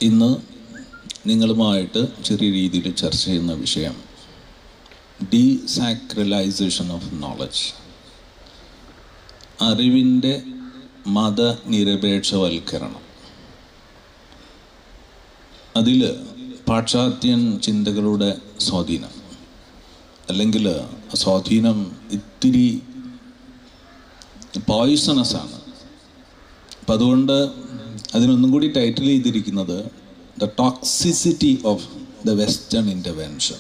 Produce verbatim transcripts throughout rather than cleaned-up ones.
ഇന്ന് നിങ്ങളുമായിട്ട് ചെറിയ രീതിയിൽ ചർച്ച ചെയ്യുന്ന വിഷയം ഡീസാക്രലൈസേഷൻ ഓഫ് നോളജ്, അറിവിൻ്റെ മതനിരപേക്ഷവൽക്കരണം. അതിൽ പാശ്ചാത്യൻ ചിന്തകളുടെ സ്വാധീനം, അല്ലെങ്കിൽ സ്വാധീനം ഇത്തിരി പോയിസണസ് ആണ്. അപ്പം അതുകൊണ്ട് അതിനൊന്നും കൂടി ടൈറ്റിൽ ചെയ്തിരിക്കുന്നത് the toxicity of the western intervention.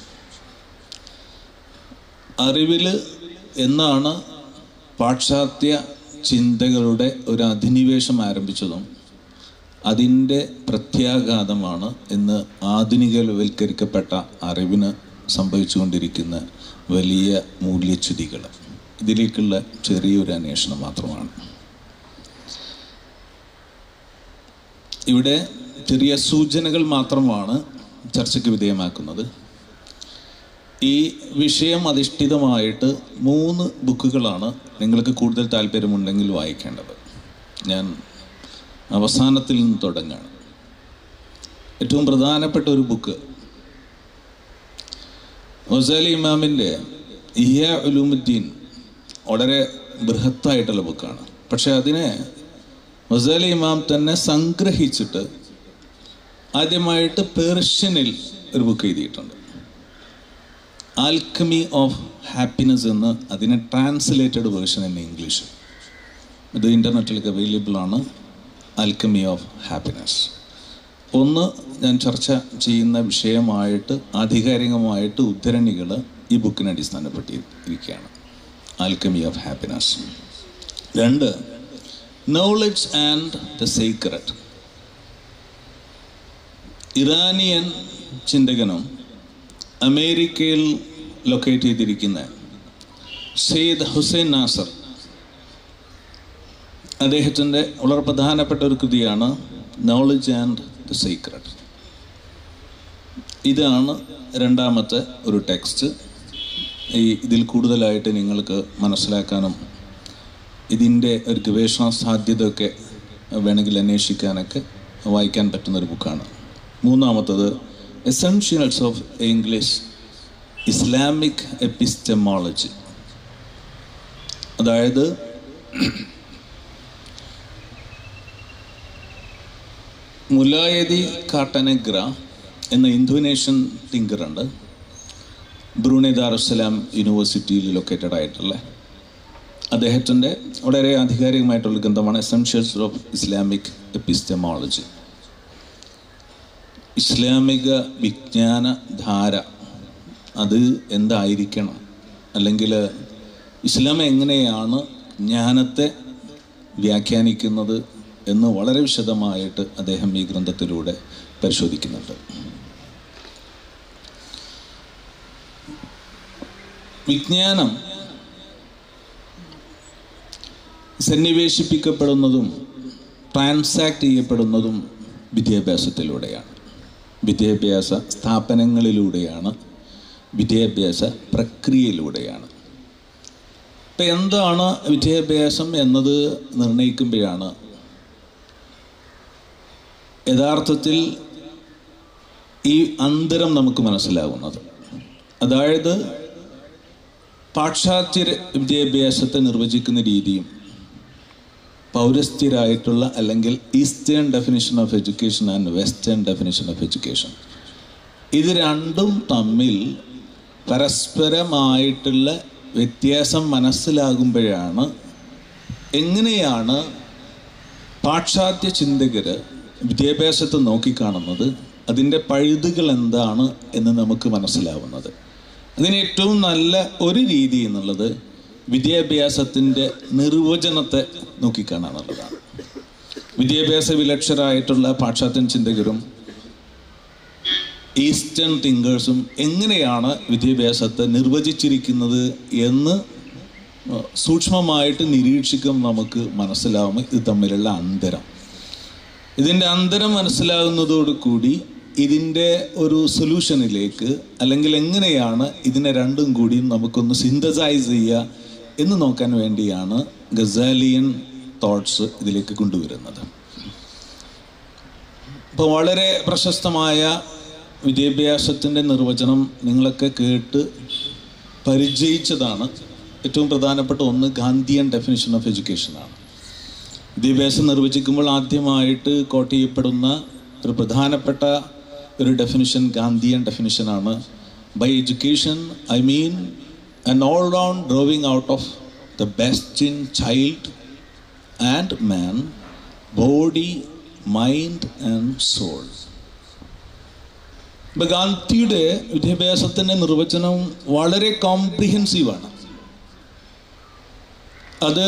അറിവിൽ എന്നാണ് പാശ്ചാത്യ ചിന്തകളുടെ ഒരു അധിനിവേശം ആരംഭിച്ചതും അതിൻ്റെ പ്രത്യാഘാതമാണ് ഇന്ന് ആധുനികവൽക്കരിക്കപ്പെട്ട അറിവിന് സംഭവിച്ചുകൊണ്ടിരിക്കുന്ന വലിയ മൂല്യച്യുതികൾ. ഇതിലേക്കുള്ള ചെറിയൊരു അന്വേഷണം മാത്രമാണ്. ഇവിടെ ചെറിയ സൂചനകൾ മാത്രമാണ് ചർച്ചയ്ക്ക് വിധേയമാക്കുന്നത്. ഈ വിഷയം അധിഷ്ഠിതമായിട്ട് മൂന്ന് ബുക്കുകളാണ് നിങ്ങൾക്ക് കൂടുതൽ താല്പര്യമുണ്ടെങ്കിൽ വായിക്കേണ്ടത്. ഞാൻ അവസാനത്തിൽ നിന്ന് തുടങ്ങുകയാണ്. ഏറ്റവും പ്രധാനപ്പെട്ട ഒരു ബുക്ക് ഗസാലി ഇമാമിൻ്റെ ഇഹ്യാ ഉലൂമുദ്ദീൻ, വളരെ ബൃഹത്തായിട്ടുള്ള ബുക്കാണ്. പക്ഷെ അതിനെ ഗസാലി ഇമാം തന്നെ സംഗ്രഹിച്ചിട്ട് ആദ്യമായിട്ട് പേർഷ്യനിൽ ഒരു ബുക്ക് എഴുതിയിട്ടുണ്ട്. ആൽക്കമി ഓഫ് ഹാപ്പിനെസ് എന്ന് അതിനെ ട്രാൻസ്ലേറ്റഡ് വേർഷൻ ഇൻ ഇംഗ്ലീഷ്. ഇത് ഇൻ്റർനെറ്റിലേക്ക് അവൈലബിൾ ആണ്. Alchemy of happiness. ഒന്ന് ഞാൻ ചർച്ച ചെയ്യുന്ന വിഷയമായിട്ട് ആധികാരികമായിട്ട് ഉദ്ധരണികൾ ഈ ബുക്കിനെ അടിസ്ഥാനപ്പെട്ടിരിക്കുകയാണ്. Alchemy of happiness. രണ്ട്, knowledge and the secret. Iranian ചിന്തകനും അമേരിക്കയിൽ ലൊക്കേറ്റ് ചെയ്തിരിക്കുന്ന സെയ്ദ് ഹുസൈൻ നാസർ, അദ്ദേഹത്തിൻ്റെ വളരെ പ്രധാനപ്പെട്ട ഒരു കൃതിയാണ് നോളജ് ആൻഡ് ദ സീക്രട്ട്. ഇതാണ് രണ്ടാമത്തെ ഒരു ടെക്സ്റ്റ്. ഈ ഇതിൽ കൂടുതലായിട്ട് നിങ്ങൾക്ക് മനസ്സിലാക്കാനും ഇതിൻ്റെ ഒരു ഗവേഷണ സാധ്യതയൊക്കെ വേണമെങ്കിൽ അന്വേഷിക്കാനൊക്കെ വായിക്കാൻ പറ്റുന്നൊരു ബുക്കാണ്. മൂന്നാമത്തത് essentials of English Islamic epistemology. അതായത് മുലായദി കാട്ടനെഗ്ര എന്ന ഇന്തോനേഷ്യൻ തിങ്കറുണ്ട്. ബ്രൂണൈ ദാറുസ്സലാം യൂണിവേഴ്സിറ്റിയിൽ ലൊക്കേറ്റഡ് ആയിട്ടുള്ള അദ്ദേഹത്തിൻ്റെ വളരെ ആധികാരികമായിട്ടുള്ള ഗ്രന്ഥമാണ് എസെൻഷ്യൽസ് ഓഫ് ഇസ്ലാമിക് എപ്പിസ്റ്റമോളജി. ഇസ്ലാമിക വിജ്ഞാന ധാര അത് എന്തായിരിക്കണം, അല്ലെങ്കിൽ ഇസ്ലാം എങ്ങനെയാണ് ജ്ഞാനത്തെ വ്യാഖ്യാനിക്കുന്നത് എന്ന് വളരെ വിശദമായിട്ട് അദ്ദേഹം ഈ ഗ്രന്ഥത്തിലൂടെ പരിശോധിക്കുന്നുണ്ട്. വിജ്ഞാനം സന്നിവേശിപ്പിക്കപ്പെടുന്നതും ട്രാൻസാക്ട് ചെയ്യപ്പെടുന്നതും വിദ്യാഭ്യാസത്തിലൂടെയാണ്, വിദ്യാഭ്യാസ സ്ഥാപനങ്ങളിലൂടെയാണ്, വിദ്യാഭ്യാസ പ്രക്രിയയിലൂടെയാണ്. ഇപ്പം എന്താണ് വിദ്യാഭ്യാസം എന്നത് നിർണ്ണയിക്കുമ്പോഴാണ് യഥാർത്ഥത്തിൽ ഈ അന്തരം നമുക്ക് മനസ്സിലാകുന്നത്. അതായത് പാശ്ചാത്യ വിദ്യാഭ്യാസത്തെ നിർവചിക്കുന്ന രീതിയും പൗരസ്ത്യരായിട്ടുള്ള അല്ലെങ്കിൽ eastern definition of education and western definition of education, ഇത് രണ്ടും തമ്മിൽ പരസ്പരമായിട്ടുള്ള വ്യത്യാസം മനസ്സിലാകുമ്പോഴാണ് എങ്ങനെയാണ് പാശ്ചാത്യ ചിന്തകർ വിദ്യാഭ്യാസത്തെ നോക്കിക്കാണുന്നത്, അതിൻ്റെ പഴുതുകൾ എന്താണ് എന്ന് നമുക്ക് മനസ്സിലാവുന്നത്. അതിന് ഏറ്റവും നല്ല ഒരു രീതി എന്നുള്ളത് വിദ്യാഭ്യാസത്തിൻ്റെ നിർവചനത്തെ നോക്കിക്കാണാന്നുള്ളതാണ്. വിദ്യാഭ്യാസ വിലക്ഷരായിട്ടുള്ള പാശ്ചാത്യൻ ചിന്തകരും ഈസ്റ്റേൺ തിങ്കേഴ്സും എങ്ങനെയാണ് വിദ്യാഭ്യാസത്തെ നിർവചിച്ചിരിക്കുന്നത് എന്ന് സൂക്ഷ്മമായിട്ട് നിരീക്ഷിക്കും നമുക്ക് മനസ്സിലാവും ഇത് തമ്മിലുള്ള അന്തരം. ഇതിൻ്റെ അന്തരം മനസ്സിലാകുന്നതോടുകൂടി ഇതിൻ്റെ ഒരു സൊല്യൂഷനിലേക്ക്, അല്ലെങ്കിൽ എങ്ങനെയാണ് ഇതിനെ രണ്ടും കൂടി നമുക്കൊന്ന് സിന്തസൈസ് ചെയ്യുക എന്ന് നോക്കാൻ വേണ്ടിയാണ് ഗസാലിയൻ തോട്ട്സ് ഇതിലേക്ക് കൊണ്ടുവരുന്നത്. അപ്പോൾ വളരെ പ്രശസ്തമായ വിദ്യാഭ്യാസത്തിൻ്റെ നിർവചനം നിങ്ങളൊക്കെ കേട്ട് പരിചയിച്ചതാണ്. ഏറ്റവും പ്രധാനപ്പെട്ട ഒന്ന് ഗാന്ധിയൻ ഡെഫിനിഷൻ ഓഫ് എഡ്യൂക്കേഷനാണ്. വിദ്യാഭ്യാസം നിർവചിക്കുമ്പോൾ ആദ്യമായിട്ട് കോട്ട് ചെയ്യപ്പെടുന്ന ഒരു പ്രധാനപ്പെട്ട ഒരു ഡെഫിനിഷൻ ഗാന്ധിയൻ ഡെഫിനിഷനാണ്. By education I mean an all-round drawing out of the best in child and man, body, mind and soul. ഇപ്പം ഗാന്ധിയുടെ വിദ്യാഭ്യാസത്തിൻ്റെ നിർവചനം വളരെ കോംപ്രിഹെൻസീവാണ്. അത്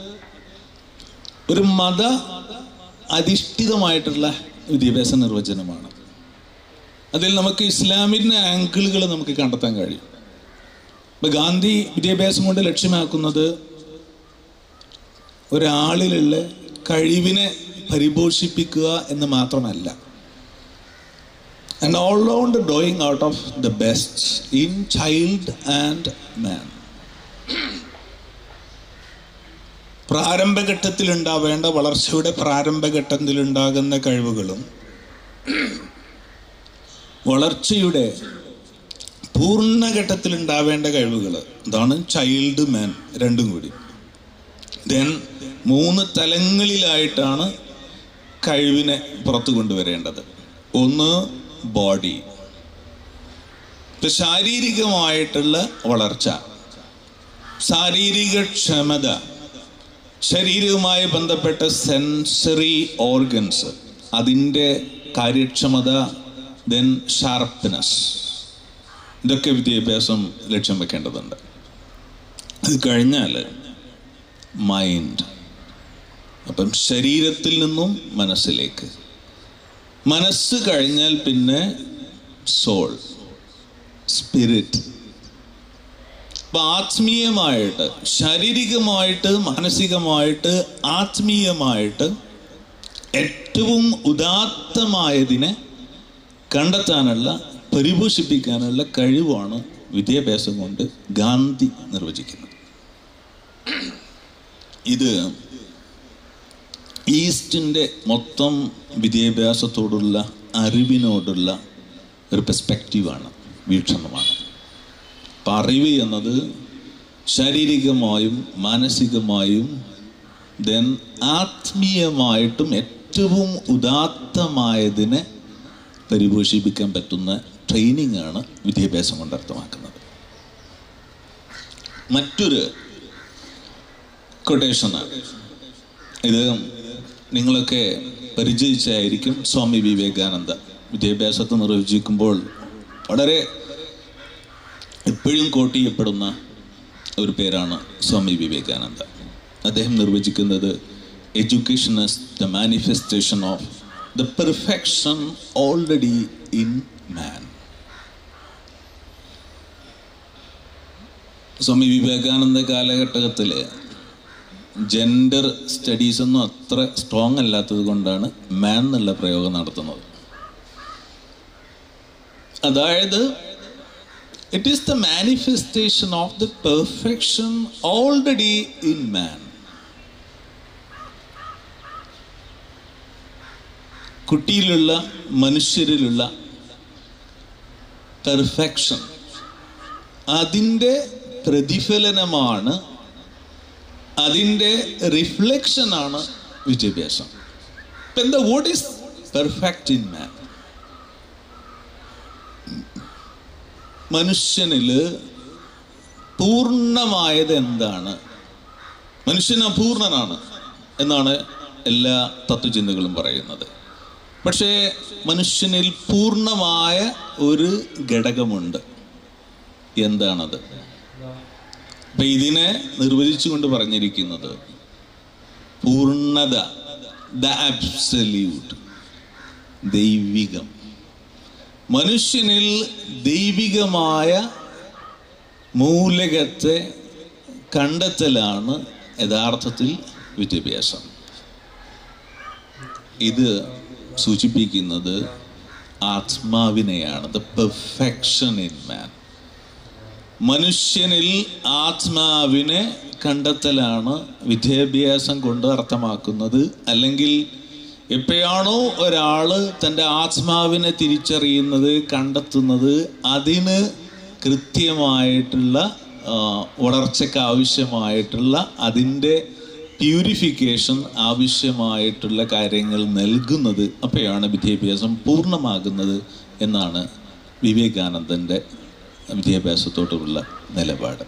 ഒരു മത അധിഷ്ഠിതമായിട്ടുള്ള വിദ്യാഭ്യാസ നിർവചനമാണ്. അതിൽ നമുക്ക് ഇസ്ലാമിൻ്റെ ആംഗിളുകൾ നമുക്ക് കണ്ടെത്താൻ കഴിയും. ഇപ്പം ഗാന്ധി വിദ്യാഭ്യാസം കൊണ്ട് ലക്ഷ്യമാക്കുന്നത് ഒരാളിലുള്ള കഴിവിനെ പരിപോഷിപ്പിക്കുക എന്ന് മാത്രമല്ല, and all round drawing out of the best in child and man. പ്രാരംഭഘട്ടത്തിലുണ്ടാവേണ്ട വളർച്ചയുടെ പ്രാരംഭഘട്ടത്തിലുണ്ടാകുന്ന കഴിവുകളും വളർച്ചയുടെ പൂർണ്ണഘട്ടത്തിൽ ഉണ്ടാവേണ്ട കഴിവുകൾ, അതാണ് ചൈൽഡ് മാൻ രണ്ടും കൂടി. ദെൻ മൂന്ന് തലങ്ങളിലായിട്ടാണ് കഴിവിനെ പുറത്തു കൊണ്ടുവരേണ്ടത്. ഒന്ന് ബോഡി, ശാരീരികമായിട്ടുള്ള വളർച്ച, ശാരീരിക ക്ഷമത, ശരീരവുമായി ബന്ധപ്പെട്ട സെൻസറി ഓർഗൻസ്, അതിൻ്റെ കാര്യക്ഷമത, ദെൻ ഷാർപ്പ്നെസ്, ഇതൊക്കെ വിദ്യാഭ്യാസം ലക്ഷ്യം വെക്കേണ്ടതുണ്ട്. അത് കഴിഞ്ഞാൽ മൈൻഡ്, അപ്പം ശരീരത്തിൽ നിന്നും മനസ്സിലേക്ക്, മനസ്സ് കഴിഞ്ഞാൽ പിന്നെ സോൾ, സ്പിരിറ്റ്. അപ്പം ആത്മീയമായിട്ട്, ശാരീരികമായിട്ട്, മാനസികമായിട്ട്, ആത്മീയമായിട്ട് ഏറ്റവും ഉദാത്തമായതിനെ കണ്ടെത്താനുള്ള, പരിപോഷിപ്പിക്കാനുള്ള കഴിവാണ് വിദ്യാഭ്യാസം കൊണ്ട് ഗാന്ധി നിർവചിക്കുന്നത്. ഇത് ഈസ്റ്റിൻ്റെ മൊത്തം വിദ്യാഭ്യാസത്തോടുള്ള അറിവിനോടുള്ള ഒരു പെർസ്പെക്റ്റീവാണ്, വീക്ഷണമാണ്. അപ്പം അറിവ് എന്നത് ശാരീരികമായും മാനസികമായും ദെൻ ആത്മീയമായിട്ടും ഏറ്റവും ഉദാത്തമായതിനെ പരിപോഷിപ്പിക്കാൻ പറ്റുന്ന ട്രെയിനിങ് ആണ് വിദ്യാഭ്യാസം കൊണ്ട് അർത്ഥമാക്കുന്നത്. മറ്റൊരു കൊട്ടേഷനാണ്, ഇത് നിങ്ങളൊക്കെ പരിചയിച്ചായിരിക്കും. സ്വാമി വിവേകാനന്ദ വിദ്യാഭ്യാസത്തെ നിർവചിക്കുമ്പോൾ വളരെ എപ്പോഴും കോട്ട് ചെയ്യപ്പെടുന്ന ഒരു പേരാണ് സ്വാമി വിവേകാനന്ദ. അദ്ദേഹം നിർവചിക്കുന്നത് education is the manifestation of the perfection already in man. Swami Vivekananda കാലഘട്ടത്തിൽ ജെൻഡർ സ്റ്റഡീസൊന്നും അത്ര സ്ട്രോങ് അല്ലാത്തത് കൊണ്ടാണ് മാൻ എന്നുള്ള പ്രയോഗം നടത്തുന്നത്. അതായത് it is the manifestation of the perfection already in man. കുട്ടിയിലുള്ള, മനുഷ്യരിലുള്ള പെർഫെക്ഷൻ, അതിൻ്റെ പ്രതിഫലനമാണ്, അതിൻ്റെ റിഫ്ലക്ഷനാണ് വിദ്യാഭ്യാസം. ഇപ്പം എന്താ, what is perfect in man? മനുഷ്യനിൽ പൂർണ്ണമായത് എന്താണ്? മനുഷ്യൻ അപൂർണനാണ് എന്നാണ് എല്ലാ തത്വചിന്തകളും പറയുന്നത്. പക്ഷേ മനുഷ്യനിൽ പൂർണ്ണമായ ഒരു ഘടകമുണ്ട്. എന്താണത്? അപ്പം ഇതിനെ നിർവചിച്ചുകൊണ്ട് പറഞ്ഞിരിക്കുന്നത് പൂർണ്ണത, ദ അബ്സല്യൂട്ട്, ദൈവികം. മനുഷ്യനിൽ ദൈവികമായ മൂലകത്തെ കണ്ടെത്തലാണ് യഥാർത്ഥത്തിൽ വിദ്യാഭ്യാസം. ഇത് സൂചിപ്പിക്കുന്നത് ആത്മാവിനെയാണ്, ദ പെർഫെക്ഷൻ ഇൻ മാൻ. മനുഷ്യനിൽ ആത്മാവിനെ കണ്ടെത്തലാണ് വിദ്യാഭ്യാസം കൊണ്ട് അർത്ഥമാക്കുന്നത്. അല്ലെങ്കിൽ എപ്പോഴാണോ ഒരാൾ തൻ്റെ ആത്മാവിനെ തിരിച്ചറിയുന്നത്, കണ്ടെത്തുന്നത്, അതിന് കൃത്യമായിട്ടുള്ള വളർച്ചയ്ക്ക് ആവശ്യമായിട്ടുള്ള, അതിൻ്റെ പ്യൂരിഫിക്കേഷൻ ആവശ്യമായിട്ടുള്ള കാര്യങ്ങൾ നൽകുന്നത്, അപ്പോഴാണ് വിദ്യാഭ്യാസം പൂർണ്ണമാകുന്നത് എന്നാണ് വിവേകാനന്ദൻ്റെ വിദ്യാഭ്യാസത്തോടുള്ള നിലപാട്.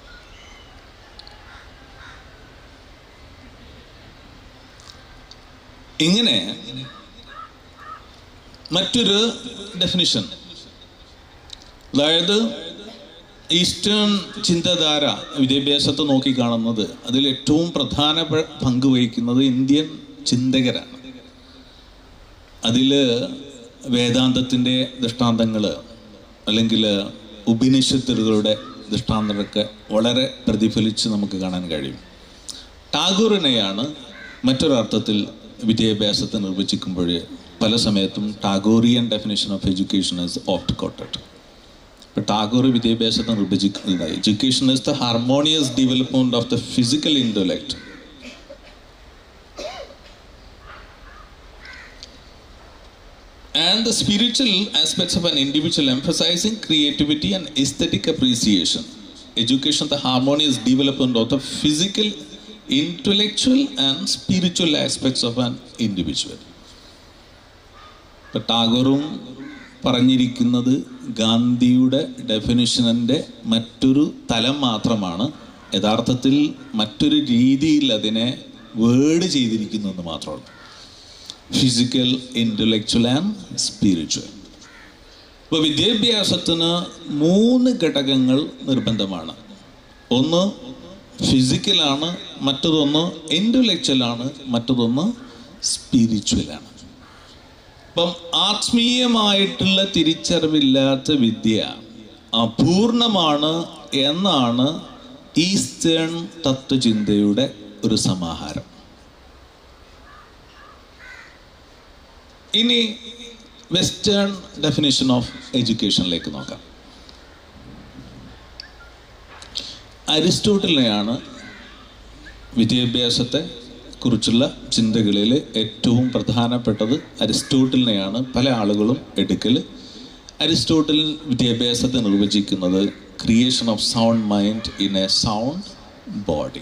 ഇങ്ങനെ മറ്റൊരു ഡെഫിനിഷൻ, അതായത് ഈസ്റ്റേൺ ചിന്താധാര വിദ്യാഭ്യാസത്തെ നോക്കിക്കാണുന്നത്, അതിൽ ഏറ്റവും പ്രധാന പങ്ക് വഹിക്കുന്നത് ഇന്ത്യൻ ചിന്തകരാണ്. അതിൽ വേദാന്തത്തിൻ്റെ ദൃഷ്ടാന്തങ്ങൾ അല്ലെങ്കിൽ ഉപനിഷത്തുകളുടെ ദൃഷ്ടാന്തങ്ങളൊക്കെ വളരെ പ്രതിഫലിച്ച് നമുക്ക് കാണാൻ കഴിയും. ടാഗോറിനെയാണ് മറ്റൊരർത്ഥത്തിൽ വിദ്യാഭ്യാസത്തെ നിർവചിക്കുമ്പോൾ പല സമയത്തും Tagorean definition of education is oft quoted. ഇപ്പോൾ ടാഗോർ വിദ്യാഭ്യാസത്തെ നിർവചിക്കുന്നത് education is the harmonious development of the physical intellect and the spiritual aspects of an individual, emphasizing creativity and aesthetic appreciation. Education, the harmonious development of the physical, intellectual and spiritual aspects of an individual. ഇപ്പോൾ ടാഗോറും പറഞ്ഞിരിക്കുന്നത് ഗാന്ധിയുടെ ഡെഫിനിഷനിൻ്റെ മറ്റൊരു തലം മാത്രമാണ്. യഥാർത്ഥത്തിൽ മറ്റൊരു രീതിയിൽ അതിനെ വേർഡ് ചെയ്തിരിക്കുന്നു എന്ന് മാത്രമാണ്. Physical, intellectual and spiritual. ഇപ്പോൾ വിദ്യാഭ്യാസത്തിന് മൂന്ന് ഘടകങ്ങൾ നിർബന്ധമാണ്. ഒന്ന് ഫിസിക്കലാണ്, മറ്റതൊന്ന് ഇൻ്റലക്ച്വലാണ്, മറ്റതൊന്ന് സ്പിരിച്വലാണ്. അപ്പം ആത്മീയമായിട്ടുള്ള തിരിച്ചറിവില്ലാത്ത വിദ്യ അപൂർണമാണ് എന്നാണ് ഈസ്റ്റേൺ തത്വചിന്തയുടെ ഒരു സമാഹാരം. ഇനി വെസ്റ്റേൺ ഡെഫിനിഷൻ ഓഫ് എഡ്യൂക്കേഷനിലേക്ക് നോക്കാം. അരിസ്റ്റോട്ടലിനെയാണ് വിദ്യാഭ്യാസത്തെ കുറിച്ചുള്ള ചിന്തകളിൽ ഏറ്റവും പ്രധാനപ്പെട്ടത്. അരിസ്റ്റോട്ടലിനെയാണ് പല ആളുകളും എടുക്കൽ. അരിസ്റ്റോട്ടൽ വിദ്യാഭ്യാസത്തെ നിർവചിക്കുന്നത് creation of sound mind in a sound body.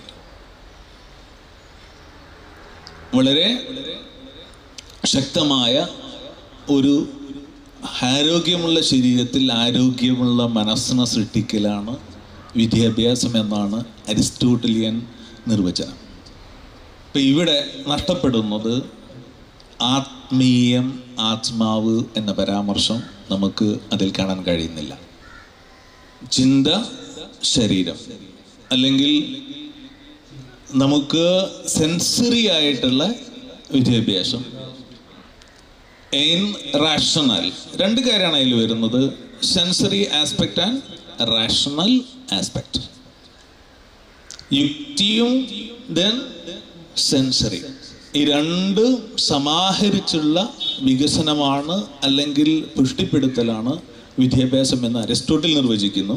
വളരെ ശക്തമായ ഒരു ആരോഗ്യമുള്ള ശരീരത്തിൽ ആരോഗ്യമുള്ള മനസ്സിനെ സൃഷ്ടിക്കലാണ് വിദ്യാഭ്യാസം എന്നാണ് അരിസ്റ്റോട്ടലിയൻ നിർവചനം. ഇപ്പം ഇവിടെ നഷ്ടപ്പെടുന്നത് ആത്മീയം, ആത്മാവ് എന്ന പരാമർശം നമുക്ക് അതിൽ കാണാൻ കഴിയുന്നില്ല. ചിന്ത, ശരീരം, അല്ലെങ്കിൽ നമുക്ക് സെൻസറി ആയിട്ടുള്ള വിദ്യാഭ്യാസം, ഇൻ റാഷണൽ, രണ്ട് കാര്യമാണ് അതിൽ വരുന്നത്, sensory aspect and rational aspect. യുക്തിയും ദെൻ സെൻസറി, ഈ രണ്ട് സമാഹരിച്ചുള്ള വികസനമാണ് അല്ലെങ്കിൽ പുഷ്ടിപ്പെടുത്തലാണ് വിദ്യാഭ്യാസം എന്ന് അരിസ്റ്റോട്ടിൽ നിർവചിക്കുന്നു.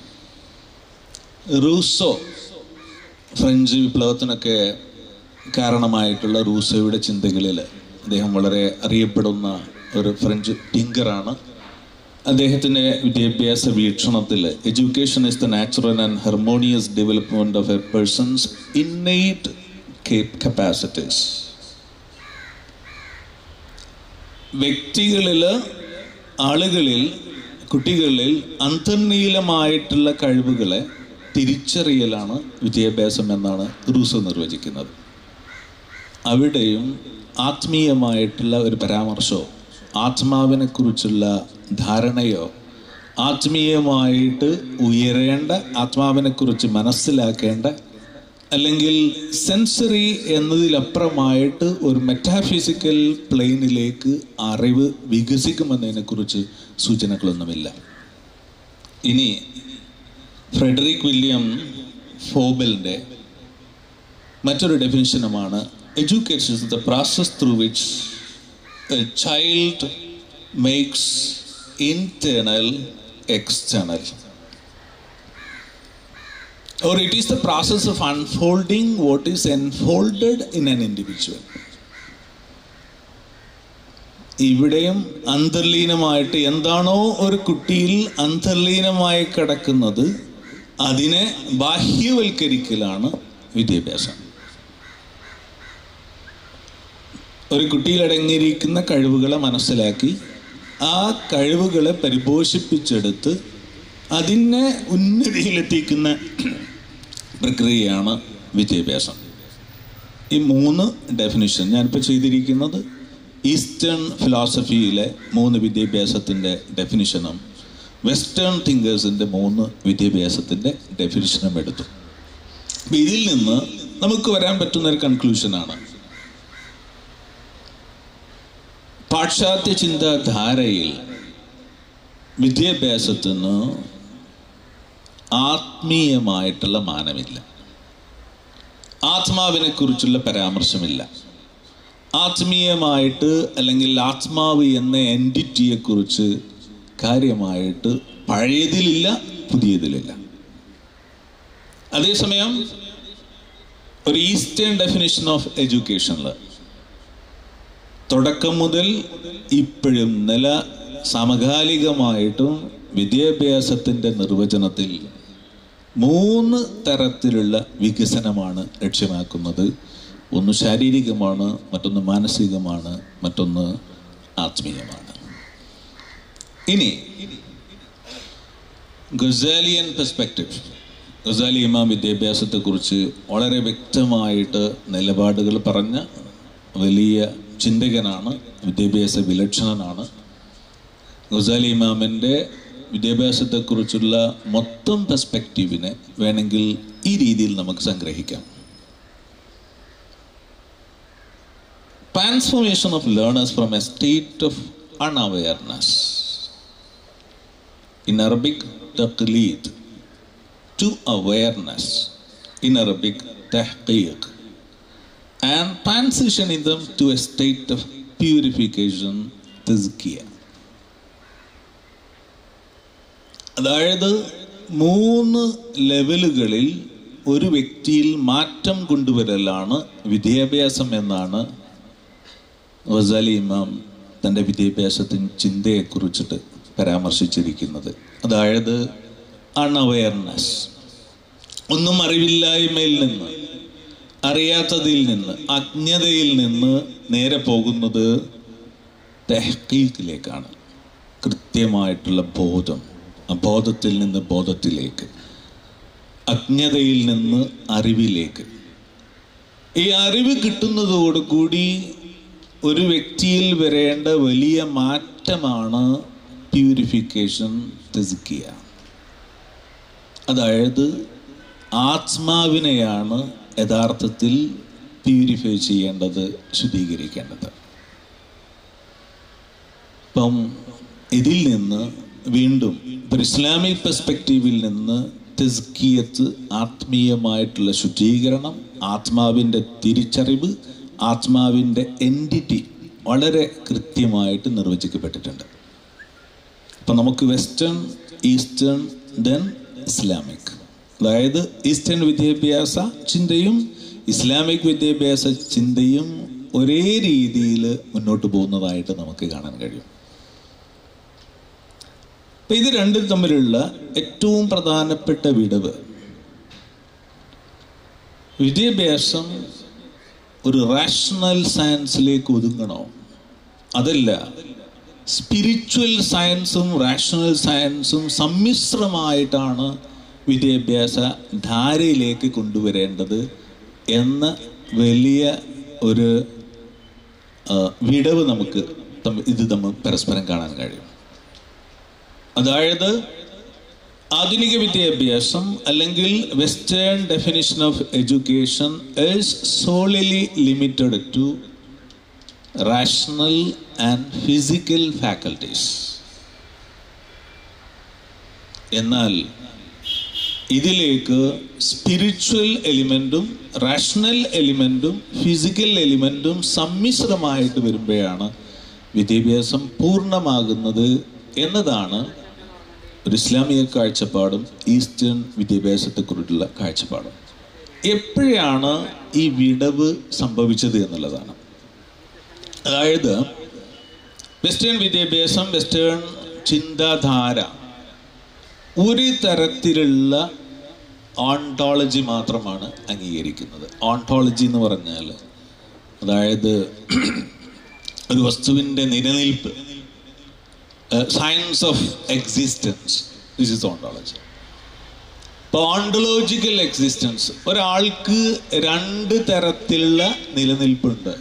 റൂസോ, ഫ്രഞ്ച് വിപ്ലവത്തിനൊക്കെ കാരണമായിട്ടുള്ള റൂസോയുടെ ചിന്തകളിൽ, അദ്ദേഹം വളരെ അറിയപ്പെടുന്ന ഒരു ഫ്രഞ്ച് തിങ്കറാണ്. അദ്ദേഹത്തിൻ്റെ വിദ്യാഭ്യാസ വീക്ഷണത്തിൽ education is the natural and harmonious development of a person's innate capacities. വ്യക്തികളിൽ, ആളുകളിൽ, കുട്ടികളിൽ അന്തർലീനമായിട്ടുള്ള കഴിവുകളെ തിരിച്ചറിയലാണ് വിദ്യാഭ്യാസം എന്നാണ് റൂസോ നിർവചിക്കുന്നത്. അവിടെയും ആത്മീയമായിട്ടുള്ള ഒരു പരാമർശമോ ആത്മാവിനെക്കുറിച്ചുള്ള ധാരണയോ ആത്മീയമായിട്ട് ഉയരേണ്ട, ആത്മാവിനെക്കുറിച്ച് മനസ്സിലാക്കേണ്ട, അല്ലെങ്കിൽ സെൻസറി എന്നതിലപ്പുറമായിട്ട് ഒരു മെറ്റാഫിസിക്കൽ പ്ലെയിനിലേക്ക് അറിവ് വികസിക്കുമെന്നതിനെക്കുറിച്ച് സൂചനകളൊന്നുമില്ല. ഇനി ഫ്രെഡറിക് വില്യം ഫോബലിൻ്റെ മറ്റൊരു ഡെഫിനിഷനുമാണ് education is the process through which a child makes internal external, or it is the process of unfolding what is enfolded in an individual. ഇവിടെയും അന്തർലീനമായിട്ട് എന്താണോ ഒരു കുട്ടിയിൽ അന്തർലീനമായി കിടക്കുന്നത് അതിനെ ബാഹ്യവൽക്കരിക്കലാണ് വിദ്യാഭ്യാസം. ഒരു കുട്ടിയിൽ അടങ്ങിയിരിക്കുന്ന കഴിവുകളെ മനസ്സിലാക്കി ആ കഴിവുകളെ പരിപോഷിപ്പിച്ചെടുത്ത് അതിനെ ഉന്നതിയിലെത്തിക്കുന്ന പ്രക്രിയയാണ് വിദ്യാഭ്യാസം. ഈ മൂന്ന് ഡെഫിനിഷൻ ഞാനിപ്പോൾ ചെയ്തിരിക്കുന്നത് ഈസ്റ്റേൺ ഫിലോസഫിയിലെ മൂന്ന് വിദ്യാഭ്യാസത്തിൻ്റെ ഡെഫിനിഷനും വെസ്റ്റേൺ തിങ്കേഴ്സിൻ്റെ മൂന്ന് വിദ്യാഭ്യാസത്തിൻ്റെ ഡെഫിനിഷനും എടുത്തു. അപ്പം ഇതിൽ നിന്ന് നമുക്ക് വരാൻ പറ്റുന്നൊരു കൺക്ലൂഷനാണ്, പാശ്ചാത്യ ചിന്താധാരയിൽ വിദ്യാഭ്യാസത്തിന് ആത്മീയമായിട്ടുള്ള മാനമില്ല, ആത്മാവിനെ കുറിച്ചുള്ള പരാമർശമില്ല. ആത്മീയമായിട്ട് അല്ലെങ്കിൽ ആത്മാവ് എന്ന എൻറ്റിറ്റിയെക്കുറിച്ച് കാര്യമായിട്ട് പഴയതിലില്ല, പുതിയതിലില്ല. അതേസമയം ഒരു ഈസ്റ്റേൺ ഡെഫിനിഷൻ ഓഫ് എഡ്യൂക്കേഷനിൽ തുടക്കം മുതൽ ഇപ്പോഴും നില സമകാലികമായിട്ടും വിദ്യാഭ്യാസത്തിൻ്റെ നിർവചനത്തിൽ മൂന്ന് തരത്തിലുള്ള വികസനമാണ് ലക്ഷ്യമാക്കുന്നത്. ഒന്ന് ശാരീരികമാണ്, മറ്റൊന്ന് മാനസികമാണ്, മറ്റൊന്ന് ആത്മീയമാണ്. ഇനി ഗസാലിയൻ പെർസ്പെക്റ്റീവ്, ഗസാലി ഇമാം വിദ്യാഭ്യാസത്തെക്കുറിച്ച് വളരെ വ്യക്തമായിട്ട് നിലപാടുകൾ പറഞ്ഞ വലിയ ചിന്തകനാണ്, വിദ്യാഭ്യാസ വിലക്ഷണനാണ്. ഗസാലി ഇമാമിൻ്റെ വിദ്യാഭ്യാസത്തെക്കുറിച്ചുള്ള മൊത്തം പെർസ്പെക്റ്റീവിനെ വേണമെങ്കിൽ ഈ രീതിയിൽ നമുക്ക് സംഗ്രഹിക്കാം. Transformation of learners from a state of unawareness, in Arabic തഖ്ലീദ്, ടു അവെയർനെസ്, ഇൻ അറബിക് തഹ്ഖീഖ്, and transitioning them to a state of purification, tazkiyah. അതായത് മൂന്ന് ലെവലുകളിൽ ഒരു വ്യക്തിയിൽ മാറ്റം കൊണ്ടുവരലാണ് വിദ്യാഭ്യാസം എന്നാണ് ഗസാലി ഇമാം തൻ്റെ വിദ്യാഭ്യാസത്തിൻ ചിന്തയെക്കുറിച്ചിട്ട് പരാമർശിച്ചിരിക്കുന്നത്. അതായത് അൺഅവെയർനെസ്, ഒന്നും അറിവില്ലായ്മയിൽ നിന്ന്, അറിയാത്തതിൽ നിന്ന്, അജ്ഞതയിൽ നിന്ന് നേരെ പോകുന്നത് തഹ്ഖീഖിലേക്കാണ്. കൃത്യമായിട്ടുള്ള ബോധം, അബോധത്തിൽ നിന്ന് ബോധത്തിലേക്ക്, അജ്ഞതയിൽ നിന്ന് അറിവിലേക്ക്. ഈ അറിവ് കിട്ടുന്നതോടുകൂടി ഒരു വ്യക്തിയിൽ വരേണ്ട വലിയ മാറ്റമാണ് പ്യൂരിഫിക്കേഷൻ, തസ്കിയ. അതായത് ആത്മാവിനെയാണ് യഥാർത്ഥത്തിൽ പ്യൂരിഫൈ ചെയ്യേണ്ടത്, ശുദ്ധീകരിക്കേണ്ടത്. അപ്പം ഇതിൽ നിന്ന് വീണ്ടും ഒരു ഇസ്ലാമിക് പെർസ്പെക്റ്റീവിൽ നിന്ന് തസ്കിയത്ത്, ആത്മീയമായിട്ടുള്ള ശുദ്ധീകരണം, ആത്മാവിൻ്റെ തിരിച്ചറിവ്, ആത്മാവിൻ്റെ എൻറ്റിറ്റി വളരെ കൃത്യമായിട്ട് നിർവചിക്കപ്പെട്ടിട്ടുണ്ട്. അപ്പം നമുക്ക് വെസ്റ്റേൺ, ഈസ്റ്റേൺ, ദെൻ ഇസ്ലാമിക്, അതായത് ഈസ്റ്റേൺ വിദ്യാഭ്യാസ ചിന്തയും ഇസ്ലാമിക് വിദ്യാഭ്യാസ ചിന്തയും ഒരേ രീതിയിൽ മുന്നോട്ട് പോകുന്നതായിട്ട് നമുക്ക് കാണാൻ കഴിയും. അപ്പം ഇത് രണ്ടും തമ്മിലുള്ള ഏറ്റവും പ്രധാനപ്പെട്ട വിടവ്, വിദ്യാഭ്യാസം ഒരു റാഷണൽ സയൻസിലേക്ക് ഒതുങ്ങണോ? അതല്ല, സ്പിരിച്വൽ സയൻസും റാഷണൽ സയൻസും സമ്മിശ്രമായിട്ടാണ് വിദ്യാഭ്യാസ ധാരയിലേക്ക് കൊണ്ടുവരേണ്ടത് എന്ന വലിയ ഒരു വിടവ് നമുക്ക് ഇത് തമ്മിൽ പരസ്പരം കാണാൻ കഴിയും. അതായത് ആധുനിക വിദ്യാഭ്യാസം അല്ലെങ്കിൽ western definition of education is solely limited to rational and physical faculties. എന്നാൽ ഇതിലേക്ക് സ്പിരിച്വൽ എലിമെൻറ്റും റാഷണൽ എലിമെൻറ്റും ഫിസിക്കൽ എലിമെൻറ്റും സമ്മിശ്രമായിട്ട് വരുമ്പോഴാണ് വിദ്യാഭ്യാസം പൂർണ്ണമാകുന്നത് എന്നതാണ് ഒരു ഇസ്ലാമിക കാഴ്ചപ്പാടും ഈസ്റ്റേൺ വിദ്യാഭ്യാസത്തെക്കുറിച്ചുള്ള കാഴ്ചപ്പാടും. എപ്പോഴാണ് ഈ വിടവ് സംഭവിച്ചത് എന്നുള്ളതാണ്. അതായത് വെസ്റ്റേൺ വിദ്യാഭ്യാസം, വെസ്റ്റേൺ ചിന്താധാര ഒരു തരത്തിലുള്ള ഓണ്ടോളജി മാത്രമാണ് അംഗീകരിക്കുന്നത്. ഓണ്ടോളജി എന്ന് പറഞ്ഞാൽ അതായത് ഒരു വസ്തുവിൻ്റെ നിലനിൽപ്പ്, science of existence, this is ontology. ഇപ്പോൾ ഓണ്ടോളജിക്കൽ എക്സിസ്റ്റൻസ്, ഒരാൾക്ക് രണ്ട് തരത്തിലുള്ള നിലനിൽപ്പുണ്ട്.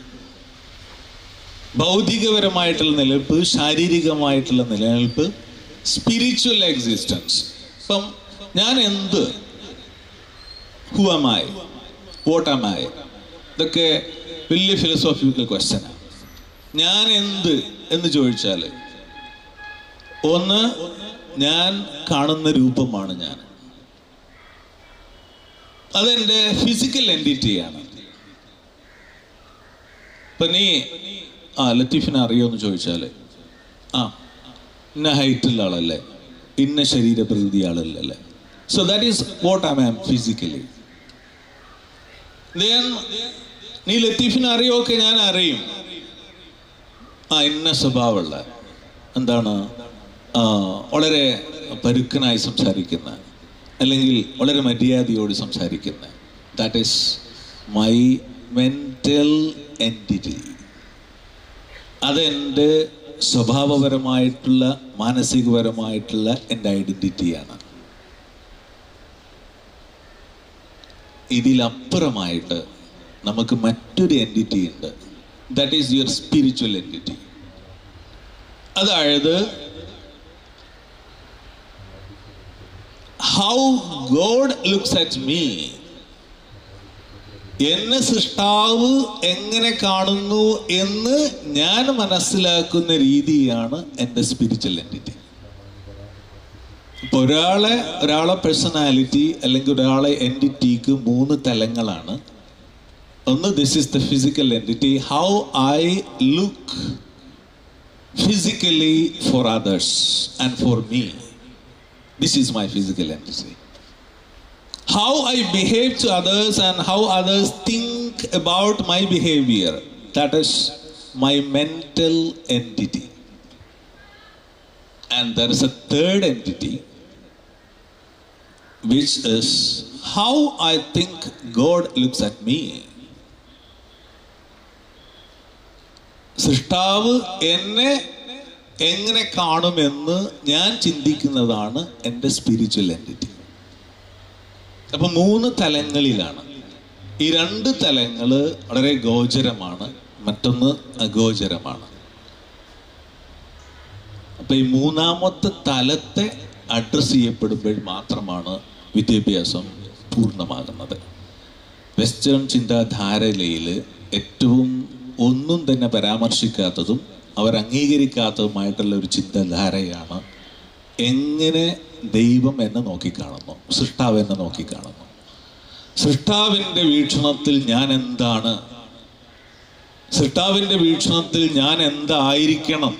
ഭൗതികപരമായിട്ടുള്ള നിലനിൽപ്പ്, ശാരീരികമായിട്ടുള്ള നിലനിൽപ്പ്, സ്പിരിച്വൽ എക്സിസ്റ്റൻസ്. ഇപ്പം ഞാൻ എന്ത്, who am I, what am I, ഇതൊക്കെ വലിയ ഫിലോസോഫിക്കൽ ക്വസ്റ്റ്യനാണ്. ഞാൻ എന്ത് എന്ന് ചോദിച്ചാൽ, ഒന്ന്, ഞാൻ കാണുന്ന രൂപമാണ് ഞാൻ, അതെൻ്റെ ഫിസിക്കൽ എൻറ്റിറ്റിയാണ്. ഇപ്പം നീ ആ ലത്തീഫിനെ അറിയുമെന്ന് ചോദിച്ചാൽ, ആ ഇന്ന ഹൈറ്റുള്ള ആളല്ലേ, ഇന്ന ശരീരപ്രകൃതി ആളല്ലേ. So that is what I am physically. Then നീ ലത്തീഫിനെ അറിയുമൊക്കെ ഞാൻ അറിയും, ആ ഇന്ന സ്വഭാവമുള്ള, എന്താണ്, വളരെ പരുക്കനായി സംസാരിക്കുന്ന, അല്ലെങ്കിൽ വളരെ മര്യാദയോട് സംസാരിക്കുന്ന, that is my mental entity. അതെൻ്റെ സ്വഭാവപരമായിട്ടുള്ള മാനസികപരമായിട്ടുള്ള എൻ്റെ ഐഡൻറ്റിറ്റിയാണ്. ഇതിലപ്പുറമായിട്ട് നമുക്ക് മറ്റൊരു എൻറ്റിറ്റി ഉണ്ട്, that is your spiritual entity. അതായത് how God looks at me, എന്നെ സൃഷ്ടാവ് എങ്ങനെ കാണുന്നു എന്ന് ഞാൻ മനസ്സിലാക്കുന്ന രീതിയാണ് എൻ്റെ സ്പിരിച്വൽ എൻറ്റിറ്റി. ഇപ്പൊ ഒരാളെ ഒരാളെ പേഴ്സണാലിറ്റി അല്ലെങ്കിൽ ഒരാളെ എൻറ്റിറ്റിക്ക് മൂന്ന് തലങ്ങളാണ്. ഒന്ന്, this is the physical entity, how I look physically for others and for me. This is my physical entity. How I behave to others and how others think about my behavior, that is my mental entity. And there is a third entity, which is how I think God looks at me. സൃഷ്ടാവ് എന്നെ എങ്ങനെ കാണുമെന്ന് ഞാൻ ചിന്തിക്കുന്നതാണ് എൻ്റെ spiritual entity. അപ്പം മൂന്ന് തലങ്ങളിലാണ്. ഈ രണ്ട് തലങ്ങൾ വളരെ ഗോചരമാണ്, മറ്റൊന്ന് അഗോചരമാണ്. അപ്പം ഈ മൂന്നാമത്തെ തലത്തെ അഡ്രസ്സ് ചെയ്യപ്പെടുമ്പോൾ മാത്രമാണ് വിദ്യാഭ്യാസം പൂർണ്ണമാകുന്നത്. വെസ്റ്റേൺ ചിന്താധാരയിൽ ഏറ്റവും ഒന്നും തന്നെ പരാമർശിക്കാത്തതും അവർ അംഗീകരിക്കാത്തതുമായിട്ടുള്ള ഒരു ചിന്താധാരയാണ് എങ്ങനെ ദൈവം എന്നെ നോക്കിക്കാണുന്നു, സൃഷ്ടാവ് എന്നെ നോക്കിക്കാണുന്നു. സൃഷ്ടാവിൻ്റെ വീക്ഷണത്തിൽ ഞാൻ എന്താണ്, സൃഷ്ടാവിൻ്റെ വീക്ഷണത്തിൽ ഞാൻ എന്തായിരിക്കണം.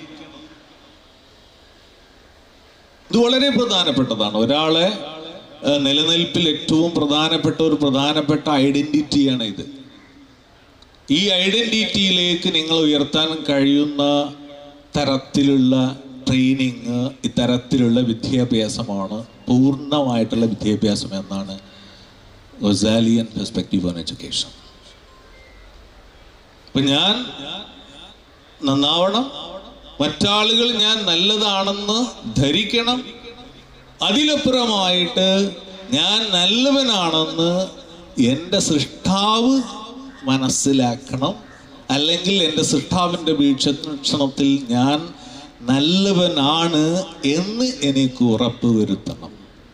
ഇത് വളരെ പ്രധാനപ്പെട്ടതാണ്. ഒരാളെ നിലനിൽപ്പിൽ ഏറ്റവും പ്രധാനപ്പെട്ട ഒരു പ്രധാനപ്പെട്ട ഐഡൻറ്റിറ്റിയാണ് ഇത്. ഈ ഐഡൻറ്റിറ്റിയിലേക്ക് നിങ്ങൾ ഉയർത്താൻ കഴിയുന്ന തരത്തിലുള്ള ട്രെയിനിങ്, ഇത്തരത്തിലുള്ള വിദ്യാഭ്യാസമാണ് പൂർണ്ണമായിട്ടുള്ള വിദ്യാഭ്യാസം എന്നാണ് ഗൊസാലിയൻ പെർസ്പെക്റ്റീവ് ഓൺ എഡ്യൂക്കേഷൻ. അപ്പം ഞാൻ നന്നാവണം, മറ്റാളുകൾ ഞാൻ നല്ലതാണെന്ന് ധരിക്കണം, അതിലപ്പുറമായിട്ട് ഞാൻ നല്ലവനാണെന്ന് എൻ്റെ സൃഷ്ടാവ് മനസ്സിലാക്കണം, അല്ലെങ്കിൽ എൻ്റെ സൃഷ്ടാവിൻ്റെ വീക്ഷണത്തിൽ ഞാൻ നല്ലവനാണ് എന്ന് എനിക്ക് ഉറപ്പ് വരുത്തണം.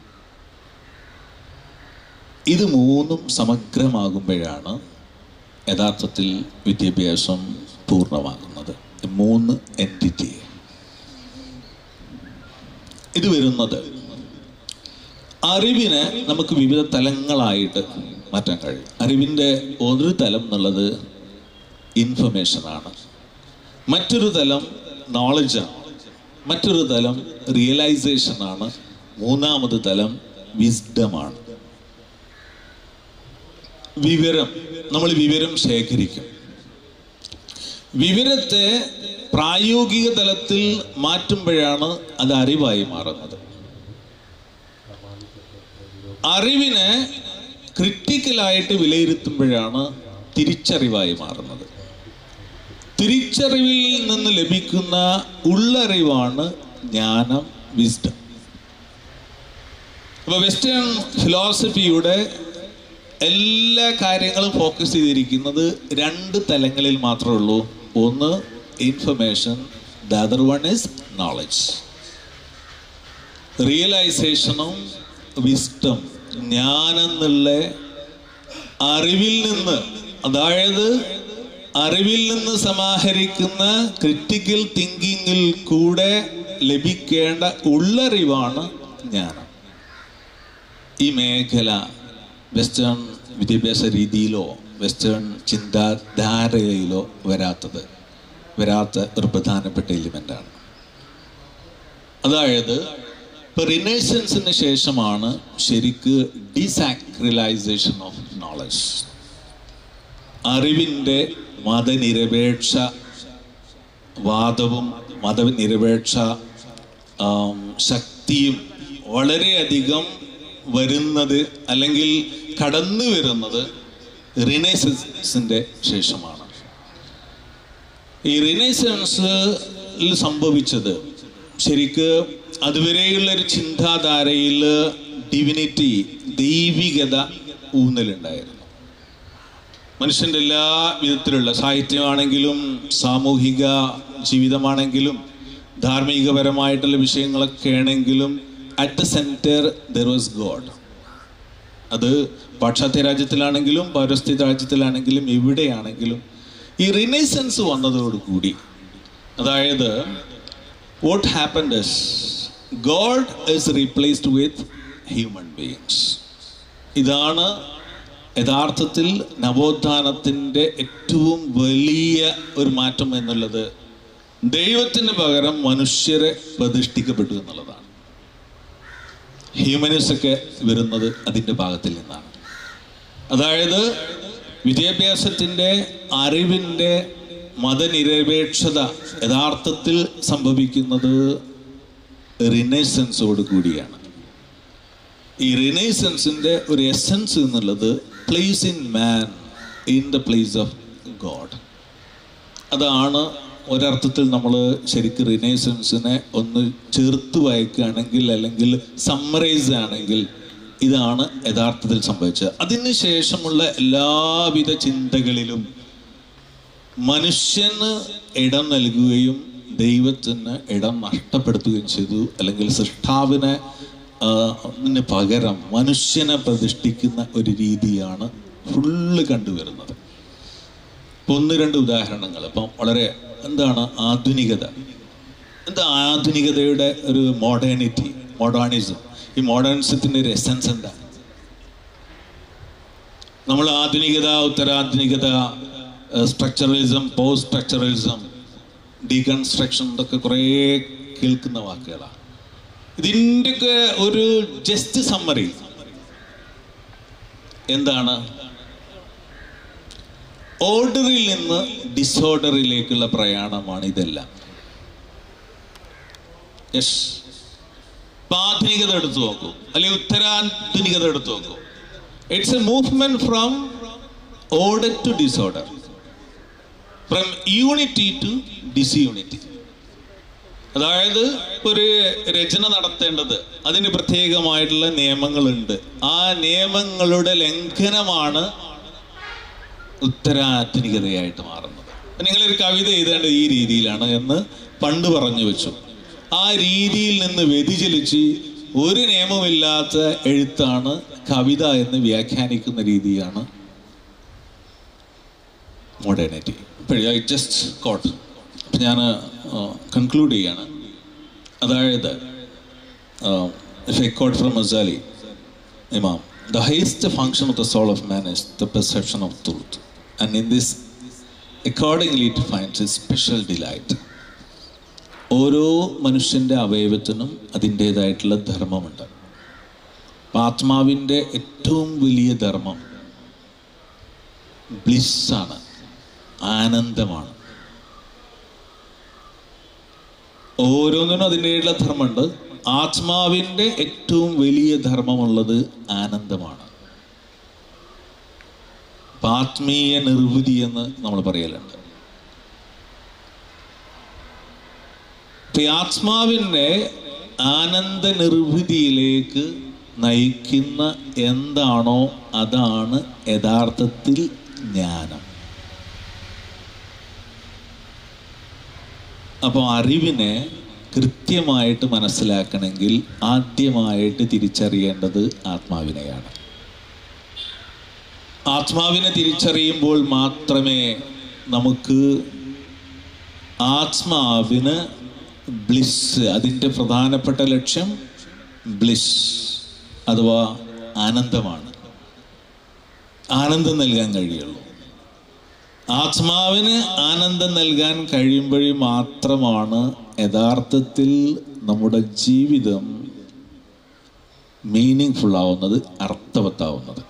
ഇത് മൂന്നും സമഗ്രമാകുമ്പോഴാണ് യഥാർത്ഥത്തിൽ വിദ്യാഭ്യാസം പൂർണ്ണമാകുന്നത്. മൂന്ന് എൻറ്റിറ്റി ഇത് വരുന്നത് അറിവിനെ നമുക്ക് വിവിധ തലങ്ങളായിട്ട് മാറ്റാൻ കഴിയും. അറിവിൻ്റെ ഒരു തലം എന്നുള്ളത് ഇൻഫർമേഷനാണ്, മറ്റൊരു തലം നോളജാണ്, മറ്റൊരു തലം റിയലൈസേഷനാണ്, മൂന്നാമത് തലം വിസ്ഡമാണ്. വിവരം, നമ്മൾ വിവരം ശേഖരിക്കും. വിവരത്തെ പ്രായോഗിക തലത്തിൽ മാറ്റുമ്പോഴാണ് അത് അറിവായി മാറുന്നത്. അറിവിനെ ക്രിട്ടിക്കലായിട്ട് വിലയിരുത്തുമ്പോഴാണ് തിരിച്ചറിവായി മാറുന്നത്. തിരിച്ചറിവിൽ നിന്ന് ലഭിക്കുന്ന ഉള്ളറിവാണ് ജ്ഞാനം, വിസ്ഡം. അപ്പോൾ വെസ്റ്റേൺ ഫിലോസഫിയുടെ എല്ലാ കാര്യങ്ങളും ഫോക്കസ് ചെയ്തിരിക്കുന്നത് രണ്ട് തലങ്ങളിൽ മാത്രമേ ഉള്ളൂ. ഒന്ന് information, the other one is knowledge. റിയലൈസേഷനും വിസ്ഡം, ജ്ഞാനെന്നുള്ള അറിവിൽ നിന്ന്, അതായത് അറിവിൽ നിന്ന് സമാഹരിക്കുന്ന ക്രിട്ടിക്കൽ തിങ്കിങ്ങിൽ കൂടെ ലഭിക്കേണ്ട ഉള്ളറിവാണ് ജ്ഞാനം. ഈ മേഖല വെസ്റ്റേൺ വിദ്യാഭ്യാസ രീതിയിലോ വെസ്റ്റേൺ ചിന്താധാരയിലോ വരാത്തത് വരാത്ത ഒരു പ്രധാനപ്പെട്ട എലിമെൻ്റാണ്. അതായത് ഇപ്പോൾ റിനൈസൻസിന് ശേഷമാണ് ശരിക്ക് ഡിസാക്രലൈസേഷൻ ഓഫ് നോളജ്, അറിവിൻ്റെ മതനിരപേക്ഷ വാദവും മതനിരപേക്ഷ ശക്തിയും വളരെയധികം വരുന്നത് അല്ലെങ്കിൽ കടന്നു വരുന്നത് റിനൈസൻസിൻ്റെ ശേഷമാണ്. ഈ റിനൈസൻസിൽ സംഭവിച്ചത് ശരിക്ക് അതുവരെയുള്ളൊരു ചിന്താധാരയിൽ ഡിവിനിറ്റി, ദൈവികത ഊന്നലുണ്ടായിരുന്നു. മനുഷ്യൻ്റെ എല്ലാ വിധത്തിലുള്ള സാഹിത്യമാണെങ്കിലും സാമൂഹിക ജീവിതമാണെങ്കിലും ധാർമ്മികപരമായിട്ടുള്ള വിഷയങ്ങളൊക്കെ ആണെങ്കിലും at the center there was God. അത് പാശ്ചാത്യ രാജ്യത്തിലാണെങ്കിലും പൗരസ്ത്യ രാജ്യത്തിലാണെങ്കിലും എവിടെയാണെങ്കിലും ഈ റിനൈസൻസ് വന്നതോടുകൂടി, അതായത് what happened is God is replaced with human beings. ഇതാണ് യഥാർത്ഥത്തിൽ നവോത്ഥാനത്തിൻ്റെ ഏറ്റവും വലിയ ഒരു മാറ്റം എന്നുള്ളത്. ദൈവത്തിന് പകരം മനുഷ്യരെ പ്രതിഷ്ഠിക്കപ്പെട്ടു എന്നുള്ളതാണ്. ഹ്യൂമനിസമൊക്കെ വരുന്നത് അതിൻ്റെ ഭാഗത്തിൽ നിന്നാണ്. അതായത് വിദ്യാഭ്യാസത്തിൻ്റെ, അറിവിൻ്റെ മതനിരപേക്ഷത യഥാർത്ഥത്തിൽ സംഭവിക്കുന്നത് റിനൈസൻസോട് കൂടിയാണ്. ഈ റിനൈസൻസിൻ്റെ ഒരു എസൻസ് എന്നുള്ളത് place in man in the place of God. അതാണ് ഒരർത്ഥത്തിൽ നമ്മൾ ശരിക്കും റിനൈസൻസിനെ ഒന്ന് ചേർത്ത് വായിക്കുകയാണെങ്കിൽ അല്ലെങ്കിൽ സമ്മറൈസ് ആണെങ്കിൽ ഇതാണ് യഥാർത്ഥത്തിൽ സംഭവിച്ചത്. അതിന് ശേഷമുള്ള എല്ലാവിധ ചിന്തകളിലും മനുഷ്യന് ഇടം നൽകുകയും ദൈവത്തിന് ഇടം നഷ്ടപ്പെടുത്തുകയും ചെയ്തു. അല്ലെങ്കിൽ സൃഷ്ടാവിനെ അതിന് പകരം മനുഷ്യനെ പ്രതിഷ്ഠിക്കുന്ന ഒരു രീതിയാണ് ഫുള്ള് കണ്ടുവരുന്നത്. ഇപ്പം ഒന്ന് രണ്ട് ഉദാഹരണങ്ങൾ. ഇപ്പം വളരെ എന്താണ് ആധുനികത, എന്താ ആധുനികതയുടെ ഒരു മോഡേണിറ്റി, മോഡേണിസം. ഈ മോഡേണിസത്തിൻ്റെ ഒരു എസൻസ് എന്താ? നമ്മൾ ആധുനികത, ഉത്തരാധുനികത, സ്ട്രക്ചറലിസം, പോസ്റ്റ് സ്ട്രക്ചറലിസം, ഡീകൺസ്ട്രക്ഷൻ, ഇതൊക്കെ കുറേ കേൾക്കുന്ന വാക്കുകളാണ്. ഇതിൻ്റെയൊക്കെ ഒരു ജസ്റ്റ് സമ്മറി എന്താണ്? ഓർഡറിൽ നിന്ന് ഡിസോർഡറിലേക്കുള്ള പ്രയാണമാണ് ഇതെല്ലാം. യെസ്, ആധുനികത എടുത്തു നോക്കൂ, അല്ലെങ്കിൽ ഉത്തരാധുനികത എടുത്തു നോക്കൂ. It's a movement from order to disorder, from unity to disunity. അതായത് ഒരു രചന നടത്തേണ്ടത് അതിന് പ്രത്യേകമായിട്ടുള്ള നിയമങ്ങളുണ്ട്. ആ നിയമങ്ങളുടെ ലംഘനമാണ് ഉത്തരാധുനികതയായിട്ട് മാറുന്നത്. നിങ്ങളൊരു കവിത എഴുതേണ്ടത് ഈ രീതിയിലാണ് എന്ന് പണ്ട് പറഞ്ഞു വെച്ചു. ആ രീതിയിൽ നിന്ന് വ്യതിചലിച്ച് ഒരു നിയമമില്ലാത്ത എഴുത്താണ് കവിത എന്ന് വ്യാഖ്യാനിക്കുന്ന രീതിയാണ് മോഡേണിറ്റി. I just coat. അപ്പം ഞാൻ കൺക്ലൂഡ് ചെയ്യാണ്. അതായത് if I quote from Ghazali Imam, the highest function of the soul of man is the perception of truth, and in this accordingly it finds a special delight. ഓരോ മനുഷ്യൻ്റെ അവയവത്തിനും അതിൻ്റേതായിട്ടുള്ള ധർമ്മമുണ്ട്. ആത്മാവിൻ്റെ ഏറ്റവും വലിയ ധർമ്മം ബ്ലിസ്സാണ്, ആനന്ദമാണ്. ഓരോന്നിനും അതിൻ്റെയുള്ള ധർമ്മമുണ്ട്. ആത്മാവിൻ്റെ ഏറ്റവും വലിയ ധർമ്മമുള്ളത് ആനന്ദമാണ്. ആത്മീയ നിർവൃതി എന്ന് നമ്മൾ പറയലുണ്ട്. ഈ ആത്മാവിൻ്റെ ആനന്ദ നിർവൃതിയിലേക്ക് നയിക്കുന്ന എന്താണോ അതാണ് യഥാർത്ഥത്തിൽ ജ്ഞാനം. അപ്പോൾ അറിവിനെ കൃത്യമായിട്ട് മനസ്സിലാക്കണമെങ്കിൽ ആദ്യമായിട്ട് തിരിച്ചറിയേണ്ടത് ആത്മാവിനെയാണ്. ആത്മാവിനെ തിരിച്ചറിയുമ്പോൾ മാത്രമേ നമുക്ക് ആത്മാവിന് ബ്ലിസ്, അതിൻ്റെ പ്രധാനപ്പെട്ട ലക്ഷ്യം ബ്ലിസ് അഥവാ ആനന്ദമാണ്, ആനന്ദം നൽകാൻ കഴിയുള്ളൂ. ആത്മാവിന് ആനന്ദം നൽകാൻ കഴിയുമ്പോൾ മാത്രമാണ് യഥാർത്ഥത്തിൽ നമ്മുടെ ജീവിതം മീനിങ് ഫുൾ ആവുന്നത്, അർത്ഥവത്താവുന്നത്.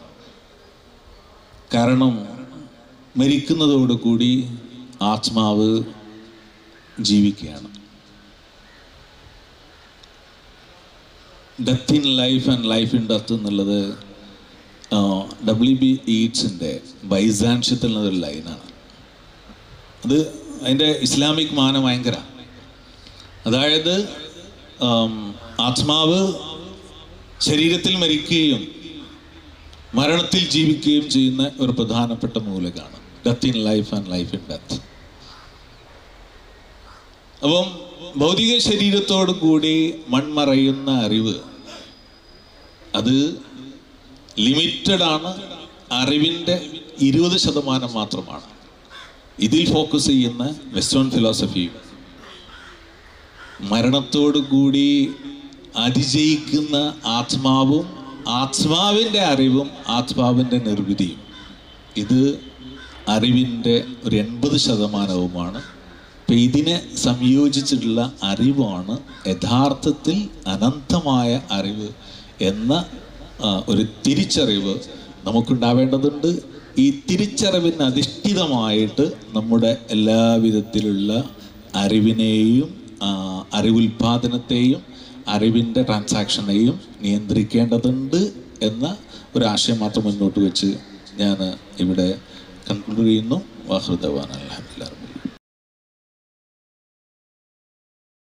കാരണം മരിക്കുന്നതോടുകൂടി ആത്മാവ് ജീവിക്കുകയാണ്. Death in life and life in death എന്നുള്ളത് ഡബ്ല്യു ബി ഈറ്റ്സിൻ്റെ ബൈസാൻഷ്യത്തിൽ നിന്നൊരു ലൈനാണ്. അത് അതിൻ്റെ ഇസ്ലാമിക് മാനം ഭയങ്കര. അതായത് ആത്മാവ് ശരീരത്തിൽ മരിക്കുകയും മരണത്തിൽ ജീവിക്കുകയും ചെയ്യുന്ന ഒരു പ്രധാനപ്പെട്ട മൂലകാണ് death in life and life in death. അപ്പം ഭൗതിക ശരീരത്തോടു കൂടി മൺമറയുന്ന അറിവ് അത് ലിമിറ്റഡ് ആണ്. അറിവിൻ്റെ ഇരുപത് ശതമാനം മാത്രമാണ്. ഇതിൽ ഫോക്കസ് ചെയ്യുന്ന വെസ്റ്റേൺ ഫിലോസഫി മരണത്തോടു കൂടി അതിജയിക്കുന്ന ആത്മാവും ആത്മാവിൻ്റെ അറിവും ആത്മാവിൻ്റെ നിർവൃതിയും, ഇത് അറിവിൻ്റെ ഒരു എൺപത് ശതമാനവുമാണ്. അപ്പം ഇതിനെ സംയോജിച്ചിട്ടുള്ള അറിവാണ് യഥാർത്ഥത്തിൽ അനന്തമായ അറിവ് എന്ന ഒരു തിരിച്ചറിവ് നമുക്കുണ്ടാവേണ്ടതുണ്ട്. ഈ തിരിച്ചറിവിന് അധിഷ്ഠിതമായിട്ട് നമ്മുടെ എല്ലാവിധത്തിലുള്ള അറിവിനെയും അറിവുൽപാദനത്തെയും അറിവിൻ്റെ ട്രാൻസാക്ഷനെയും നിയന്ത്രിക്കേണ്ടതുണ്ട് എന്ന ഒരാശയം മാത്രം മുന്നോട്ട് വെച്ച് ഞാൻ ഇവിടെ കൺക്ലൂഡ് ചെയ്യുന്നു. വാഹൃദവാൻ അൽഹംദുലില്ലാഹ്.